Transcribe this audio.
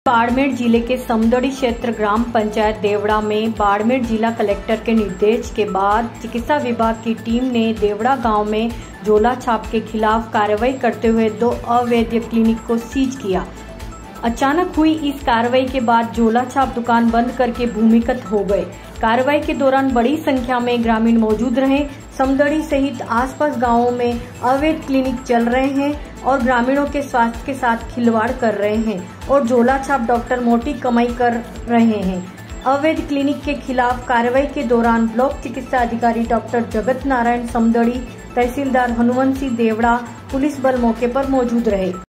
बाड़मेर जिले के समदड़ी क्षेत्र ग्राम पंचायत देवड़ा में बाड़मेर जिला कलेक्टर के निर्देश के बाद चिकित्सा विभाग की टीम ने देवड़ा गांव में झोला छाप के खिलाफ कार्रवाई करते हुए 2 अवैध क्लिनिक को सीज किया। अचानक हुई इस कार्रवाई के बाद झोला छाप दुकान बंद करके भूमिगत हो गए। कार्रवाई के दौरान बड़ी संख्या में ग्रामीण मौजूद रहे। समदड़ी सहित आसपास गांवों में अवैध क्लिनिक चल रहे हैं और ग्रामीणों के स्वास्थ्य के साथ खिलवाड़ कर रहे हैं और झोला छाप डॉक्टर मोटी कमाई कर रहे हैं। अवैध क्लिनिक के खिलाफ कार्रवाई के दौरान ब्लॉक चिकित्सा अधिकारी डॉक्टर जगत नारायण समदड़ी, तहसीलदार हनुवंशी देवड़ा, पुलिस बल मौके पर मौजूद रहे।